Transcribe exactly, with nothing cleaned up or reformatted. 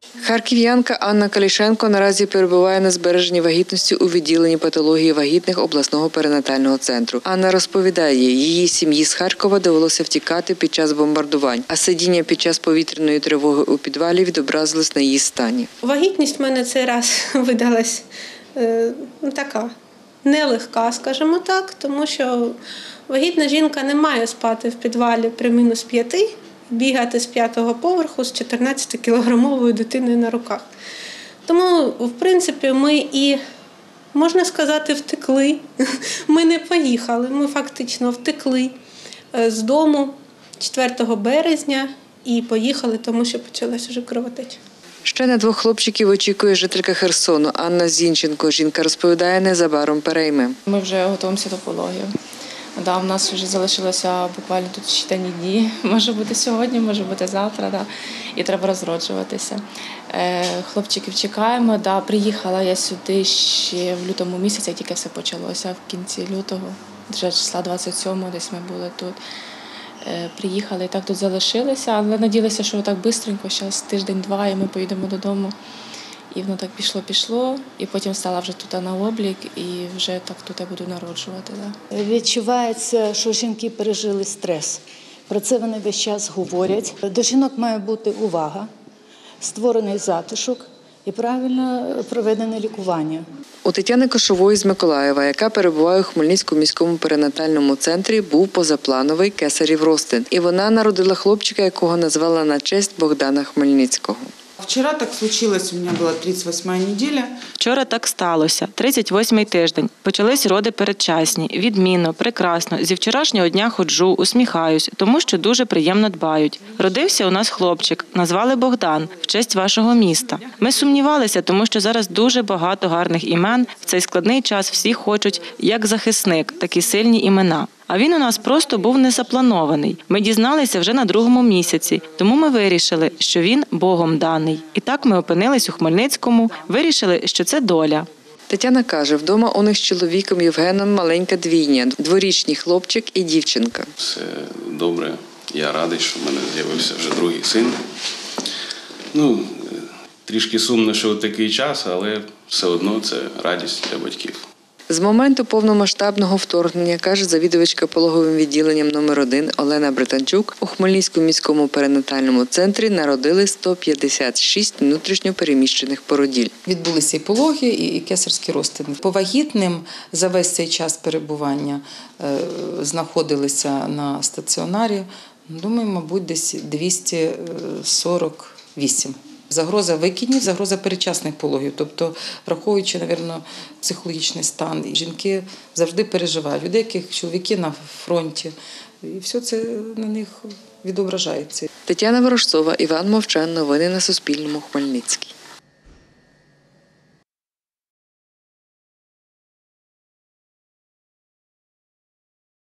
Харків'янка Анна Калішенко наразі перебуває на збереженні вагітності у відділенні патології вагітних обласного перинатального центру. Анна розповідає, її сім'ї з Харкова довелося втікати під час бомбардувань, а сидіння під час повітряної тривоги у підвалі відобразилось на її стані. Вагітність в мене цей раз видалась е, така нелегка, скажімо так, тому що вагітна жінка не має спати в підвалі при мінус п'яти, бігати з п'ятого поверху з чотирнадцятикілограмовою дитиною на руках. Тому, в принципі, ми і, можна сказати, втекли. Ми не поїхали, ми фактично втекли з дому четвертого березня і поїхали, тому що почалась вже кровотеча. Ще на двох хлопчиків очікує жителька Херсону Анна Зінченко. Жінка розповідає, незабаром перейме. Ми вже готуємося до пологів. Да, у нас вже залишилося буквально тут считані дні. Може бути сьогодні, може бути завтра. Да. І треба розроджуватися. Е, хлопчиків чекаємо. Да, приїхала я сюди ще в лютому місяці, тільки все почалося. В кінці лютого, вже числа двадцять сьомого десь ми були тут. Е, приїхали і так тут залишилися, але надіялися, що так швидко, зараз тиждень-два і ми поїдемо додому. І воно так пішло-пішло, і потім стала вже тут на облік, і вже так тут я буду народжувати. Да. Відчувається, що жінки пережили стрес. Про це вони весь час говорять. До жінок має бути увага, створений затишок і правильно проведене лікування. У Тетяни Кошової з Миколаєва, яка перебуває у Хмельницькому міському перинатальному центрі, був позаплановий кесарів розтин. І вона народила хлопчика, якого назвала на честь Богдана Хмельницького. Вчора так случилось, у мене була тридцять восьма неділя. Вчора так сталося. тридцять восьмий тиждень. Почались роди передчасні. Відмінно, прекрасно. Зі вчорашнього дня ходжу, усміхаюсь, тому що дуже приємно дбають. Родився у нас хлопчик. Назвали Богдан, в честь вашого міста. Ми сумнівалися, тому що зараз дуже багато гарних імен. В цей складний час всі хочуть, як захисник, такі сильні імена. А він у нас просто був не запланований. Ми дізналися вже на другому місяці, тому ми вирішили, що він Богом даний. І так ми опинились у Хмельницькому, вирішили, що це доля. Тетяна каже, вдома у них з чоловіком Євгеном маленька двійня – дворічний хлопчик і дівчинка. Все добре. Я радий, що в мене з'явився вже другий син. Ну, трішки сумно, що такий час, але все одно це радість для батьків. З моменту повномасштабного вторгнення, каже завідувачка пологовим відділенням номер один Олена Британчук, у Хмельницькому міському перинатальному центрі народили сто п'ятдесят шість внутрішньо переміщених породіль. Відбулися і пологи, і кесарські розтини. По вагітним за весь цей час перебування знаходилися на стаціонарі, думаю, мабуть, десь двісті сорок вісім. Загроза викиднів, загроза передчасних пологів. Тобто, враховуючи, мабуть, психологічний стан, жінки завжди переживають. Людей, яких чоловіки на фронті, і все це на них відображається. Тетяна Ворожцова, Іван Мовчан. Новини на Суспільному. Хмельницький.